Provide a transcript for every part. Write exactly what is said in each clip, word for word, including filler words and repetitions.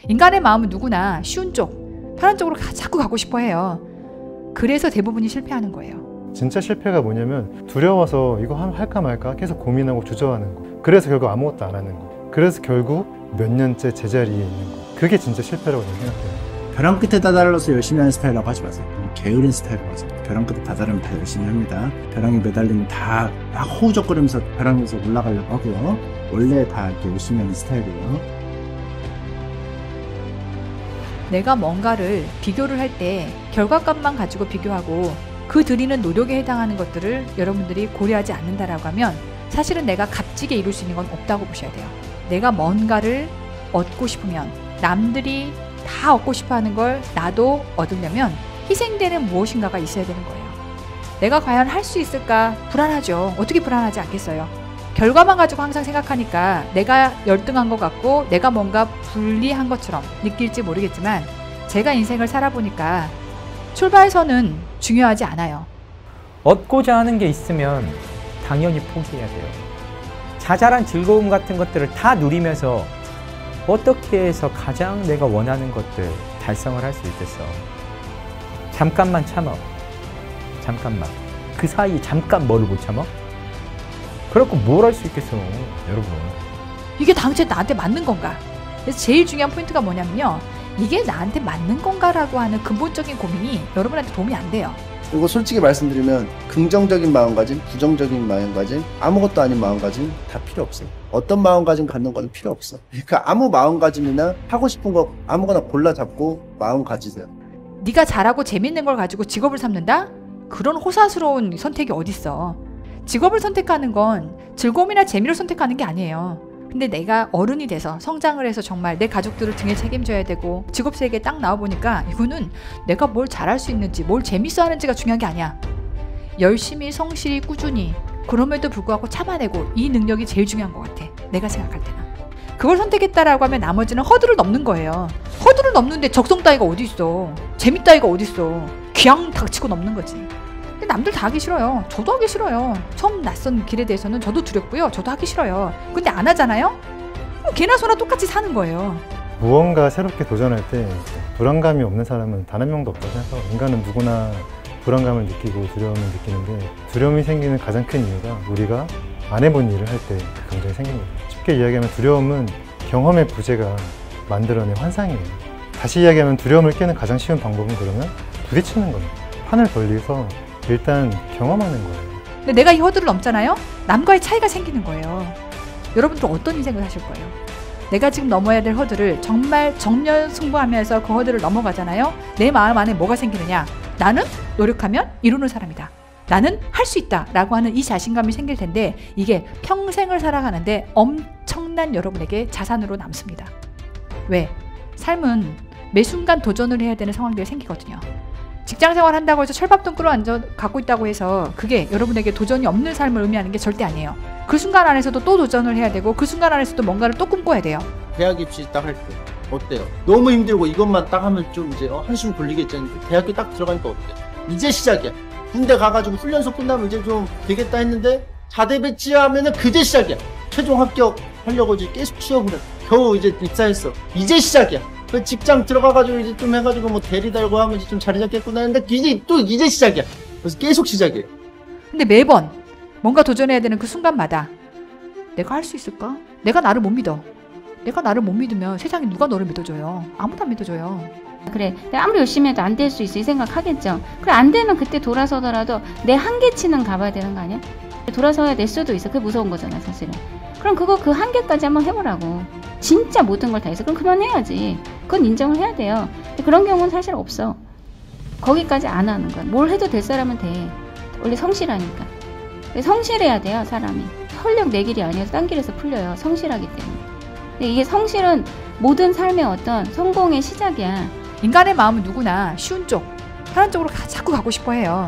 인간의 마음은 누구나 쉬운 쪽, 편한 쪽으로 자꾸 가고 싶어 해요. 그래서 대부분이 실패하는 거예요. 진짜 실패가 뭐냐면 두려워서 이거 할까 말까 계속 고민하고 주저하는 거. 그래서 결국 아무것도 안 하는 거. 그래서 결국 몇 년째 제자리에 있는 거. 그게 진짜 실패라고 저는 생각해요. 벼랑 끝에 다다라서 열심히 하는 스타일이라고 하지 마세요. 게으른 스타일이라고 하세요. 벼랑 끝에 다다르면 다 열심히 합니다. 벼랑에 매달리면 다 막 호우적거리면서 벼랑에서 올라가려고 하고요. 원래 다 이렇게 열심히 하는 스타일이에요. 내가 뭔가를 비교를 할 때 결과값만 가지고 비교하고 그 들이는 노력에 해당하는 것들을 여러분들이 고려하지 않는다라고 하면 사실은 내가 값지게 이룰 수 있는 건 없다고 보셔야 돼요. 내가 뭔가를 얻고 싶으면, 남들이 다 얻고 싶어하는 걸 나도 얻으려면 희생되는 무엇인가가 있어야 되는 거예요. 내가 과연 할 수 있을까? 불안하죠. 어떻게 불안하지 않겠어요? 결과만 가지고 항상 생각하니까 내가 열등한 것 같고 내가 뭔가 불리한 것처럼 느낄지 모르겠지만 제가 인생을 살아보니까 출발선은 중요하지 않아요. 얻고자 하는 게 있으면 당연히 포기해야 돼요. 자잘한 즐거움 같은 것들을 다 누리면서 어떻게 해서 가장 내가 원하는 것들 달성을 할 수 있겠어. 잠깐만 참아. 잠깐만. 그 사이에 잠깐 뭐를 못 참아? 그래갖고 뭘 할 수 있겠어, 여러분. 이게 당최 나한테 맞는 건가? 그래서 제일 중요한 포인트가 뭐냐면요. 이게 나한테 맞는 건가라고 하는 근본적인 고민이 여러분한테 도움이 안 돼요. 그리고 솔직히 말씀드리면 긍정적인 마음가짐, 부정적인 마음가짐, 아무것도 아닌 마음가짐 다 필요 없어요. 어떤 마음가짐 갖는 건 필요 없어. 그러니까 아무 마음가짐이나 하고 싶은 거 아무거나 골라 잡고 마음 가지세요. 네가 잘하고 재밌는 걸 가지고 직업을 삼는다? 그런 호사스러운 선택이 어딨어. 직업을 선택하는 건 즐거움이나 재미를 선택하는 게 아니에요. 근데 내가 어른이 돼서 성장을 해서 정말 내 가족들을 등에 책임져야 되고 직업 세계에 딱 나와보니까 이거는 내가 뭘 잘할 수 있는지 뭘 재밌어 하는지가 중요한 게 아니야. 열심히 성실히 꾸준히 그럼에도 불구하고 참아내고 이 능력이 제일 중요한 것 같아. 내가 생각할 때는. 그걸 선택했다라고 하면 나머지는 허들을 넘는 거예요. 허들을 넘는데 적성 따위가 어디 있어. 재미 따위가 어디 있어. 귀양 닥치고 넘는 거지. 근데 남들 다 하기 싫어요. 저도 하기 싫어요. 처음 낯선 길에 대해서는 저도 두렵고요. 저도 하기 싫어요. 근데 안 하잖아요? 그럼 개나 소나 똑같이 사는 거예요. 무언가 새롭게 도전할 때 불안감이 없는 사람은 단 한 명도 없다고 생각해요. 인간은 누구나 불안감을 느끼고 두려움을 느끼는데 두려움이 생기는 가장 큰 이유가 우리가 안 해본 일을 할 때 그 감정이 생깁니다. 쉽게 이야기하면 두려움은 경험의 부재가 만들어낸 환상이에요. 다시 이야기하면 두려움을 깨는 가장 쉬운 방법은 그러면 부딪히는 겁니다. 판을 벌리서 일단 경험하는 거예요. 근데 내가 이 허들을 넘잖아요? 남과의 차이가 생기는 거예요. 여러분들은 어떤 인생을 사실 거예요? 내가 지금 넘어야 될 허들을 정말 정면승부하면서 그 허들을 넘어가잖아요? 내 마음 안에 뭐가 생기느냐? 나는 노력하면 이루는 사람이다. 나는 할 수 있다 라고 하는 이 자신감이 생길 텐데 이게 평생을 살아가는데 엄청난 여러분에게 자산으로 남습니다. 왜? 삶은 매 순간 도전을 해야 되는 상황들이 생기거든요. 직장생활 한다고 해서 철밥통 끌어앉아 갖고 있다고 해서 그게 여러분에게 도전이 없는 삶을 의미하는 게 절대 아니에요. 그 순간 안에서도 또 도전을 해야 되고 그 순간 안에서도 뭔가를 또 꿈꿔야 돼요. 대학 입시 딱 할 때 어때요? 너무 힘들고 이것만 딱 하면 좀 이제 어, 한숨 돌리겠지 했는데 대학교 딱 들어가니까 어때요? 이제 시작이야. 군대 가가지고 훈련소 끝나면 이제 좀 되겠다 했는데 자대 배치하면은 그제 시작이야. 최종 합격 하려고 이제 계속 취업을 해. 겨우 이제 입사했어. 이제 시작이야. 그 직장 들어가가지고 이제 좀 해가지고 뭐 대리 달고 하면 이제 좀 자리 잡겠구나 했는데 이제 또 이제 시작이야. 그래서 계속 시작이에요. 근데 매번 뭔가 도전해야 되는 그 순간마다 내가 할 수 있을까? 내가 나를 못 믿어. 내가 나를 못 믿으면 세상에 누가 너를 믿어줘요? 아무도 안 믿어줘요. 그래, 내가 아무리 열심히 해도 안 될 수 있어 이 생각하겠죠. 그래, 안 되면 그때 돌아서더라도 내 한계치는 가봐야 되는 거 아니야? 돌아서야 될 수도 있어. 그게 무서운 거잖아 사실은. 그럼 그거 그 한계까지 한번 해보라고. 진짜 모든 걸 다 해서 그럼 그만해야지. 그건 인정을 해야 돼요. 근데 그런 경우는 사실 없어. 거기까지 안 하는 거야. 뭘 해도 될 사람은 돼. 원래 성실하니까. 성실해야 돼요 사람이. 설령 내 길이 아니어서 딴 길에서 풀려요. 성실하기 때문에. 근데 이게 성실은 모든 삶의 어떤 성공의 시작이야. 인간의 마음은 누구나 쉬운 쪽, 편한 쪽으로 가, 자꾸 가고 싶어 해요.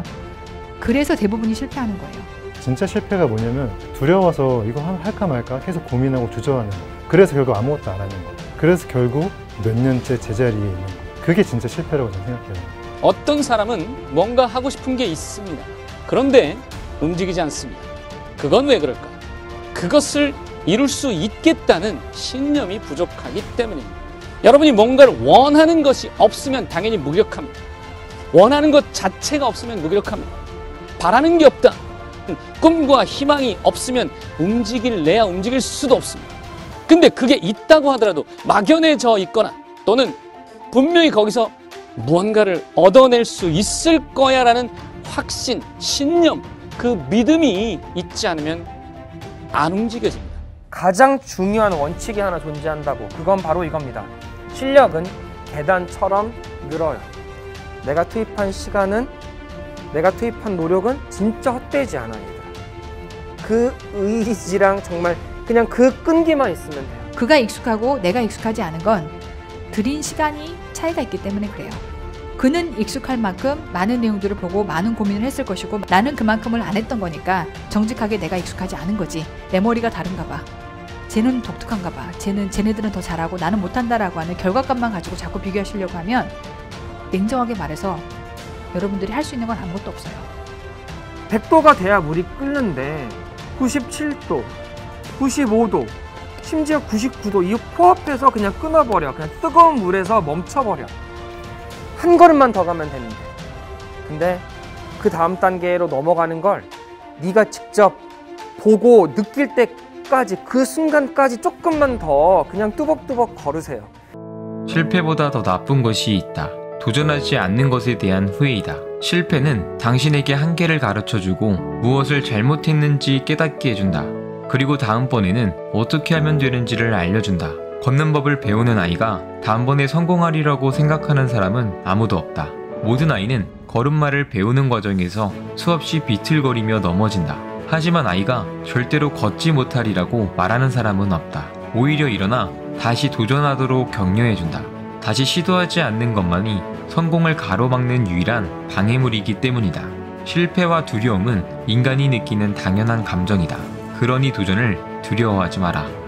그래서 대부분이 실패하는 거예요. 진짜 실패가 뭐냐면 두려워서 이거 할까 말까 계속 고민하고 주저하는 거. 그래서 결국 아무것도 안 하는 거. 그래서 결국 몇 년째 제자리에 있는 거. 그게 진짜 실패라고 저는 생각해요. 어떤 사람은 뭔가 하고 싶은 게 있습니다. 그런데 움직이지 않습니다. 그건 왜 그럴까? 그것을 이룰 수 있겠다는 신념이 부족하기 때문입니다. 여러분이 뭔가를 원하는 것이 없으면 당연히 무기력합니다. 원하는 것 자체가 없으면 무기력합니다. 바라는 게 없다. 꿈과 희망이 없으면 움직일래야 움직일 수도 없습니다. 근데 그게 있다고 하더라도 막연해져 있거나 또는 분명히 거기서 무언가를 얻어낼 수 있을 거야 라는 확신, 신념, 그 믿음이 있지 않으면 안 움직여집니다. 가장 중요한 원칙이 하나 존재한다고. 그건 바로 이겁니다. 실력은 계단처럼 늘어요. 내가 투입한 시간은, 내가 투입한 노력은 진짜 헛되지 않아요. 그 의지랑 정말 그냥 그 끈기만 있으면 돼요. 그가 익숙하고 내가 익숙하지 않은 건 들인 시간이 차이가 있기 때문에 그래요. 그는 익숙할 만큼 많은 내용들을 보고 많은 고민을 했을 것이고 나는 그만큼을 안 했던 거니까 정직하게 내가 익숙하지 않은 거지. 내 머리가 다른가 봐. 쟤는 독특한가 봐. 쟤는 쟤네들은 더 잘하고 나는 못한다라고 하는 결과값만 가지고 자꾸 비교하시려고 하면 냉정하게 말해서 여러분들이 할 수 있는 건 아무것도 없어요. 백 도가 돼야 물이 끓는데 구십칠 도, 구십오 도, 심지어 구십구 도 이 코앞에서 그냥 끊어버려. 그냥 뜨거운 물에서 멈춰버려. 한 걸음만 더 가면 되는데. 근데 그 다음 단계로 넘어가는 걸 네가 직접 보고 느낄 때까지, 그 순간까지 조금만 더 그냥 뚜벅뚜벅 걸으세요. 실패보다 더 나쁜 것이 있다. 도전하지 않는 것에 대한 후회이다. 실패는 당신에게 한계를 가르쳐주고 무엇을 잘못했는지 깨닫게 해준다. 그리고 다음번에는 어떻게 하면 되는지를 알려준다. 걷는 법을 배우는 아이가 다음번에 성공하리라고 생각하는 사람은 아무도 없다. 모든 아이는 걸음마를 배우는 과정에서 수없이 비틀거리며 넘어진다. 하지만 아이가 절대로 걷지 못하리라고 말하는 사람은 없다. 오히려 일어나 다시 도전하도록 격려해준다. 다시 시도하지 않는 것만이 성공을 가로막는 유일한 방해물이기 때문이다. 실패와 두려움은 인간이 느끼는 당연한 감정이다. 그러니 도전을 두려워하지 마라.